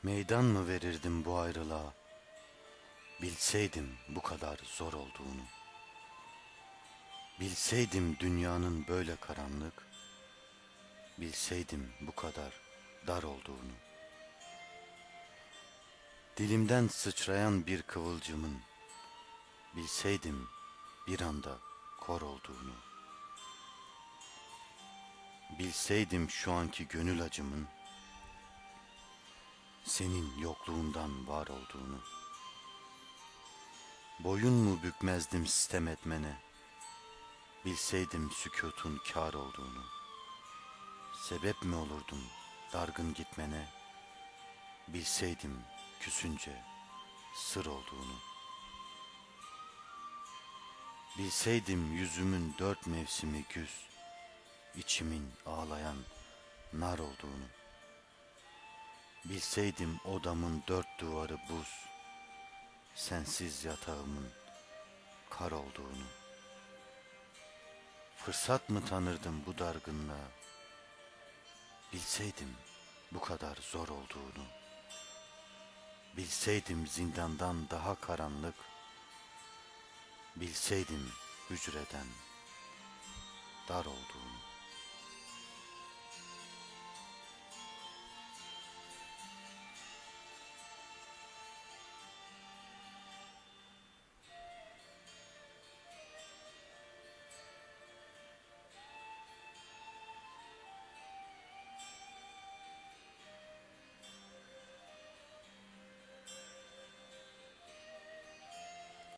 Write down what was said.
Meydan mı verirdim bu ayrılığa, bilseydim bu kadar zor olduğunu. Bilseydim dünyanın böyle karanlık, bilseydim bu kadar dar olduğunu. Dilimden sıçrayan bir kıvılcımın, bilseydim bir anda kor olduğunu. Bilseydim şu anki gönül acımın, senin yokluğundan var olduğunu. Boyun mu bükmezdim sitem etmene, bilseydim sükutun kâr olduğunu. Sebep mi olurdum dargın gitmene, bilseydim küsünce sır olduğunu. Bilseydim yüzümün dört mevsimi güz, içimin ağlayan nar olduğunu. Bilseydim odamın dört duvarı buz, sensiz yatağımın kar olduğunu. Fırsat mı tanırdım bu dargınlığa, bilseydim bu kadar zor olduğunu. Bilseydim zindandan daha karanlık, bilseydim hücreden dar olduğunu.